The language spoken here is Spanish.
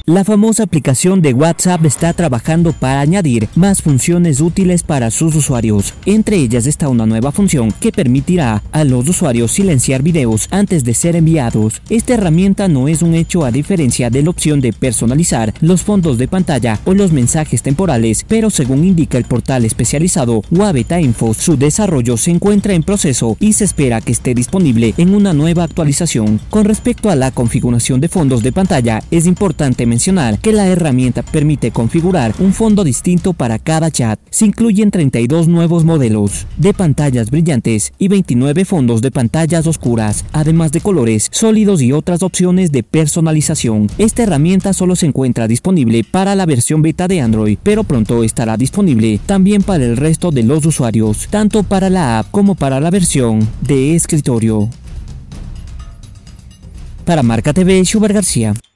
La famosa aplicación de WhatsApp está trabajando para añadir más funciones útiles para sus usuarios. Entre ellas está una nueva función que permitirá a los usuarios silenciar videos antes de ser enviados. Esta herramienta no es un hecho a diferencia de la opción de personalizar los fondos de pantalla o los mensajes temporales, pero según indica el portal especializado Wabeta Info, su desarrollo se encuentra en proceso y se espera que esté disponible en una nueva actualización. Con respecto a la configuración de fondos de pantalla, es importante mencionar que la herramienta permite configurar un fondo distinto para cada chat. Se incluyen 32 nuevos modelos de pantallas brillantes y 29 fondos de pantallas oscuras, además de colores sólidos y otras opciones de personalización. Esta herramienta solo se encuentra disponible para la versión beta de Android, pero pronto estará disponible también para el resto de los usuarios, tanto para la app como para la versión de escritorio. Para Marca TV, Schubert García.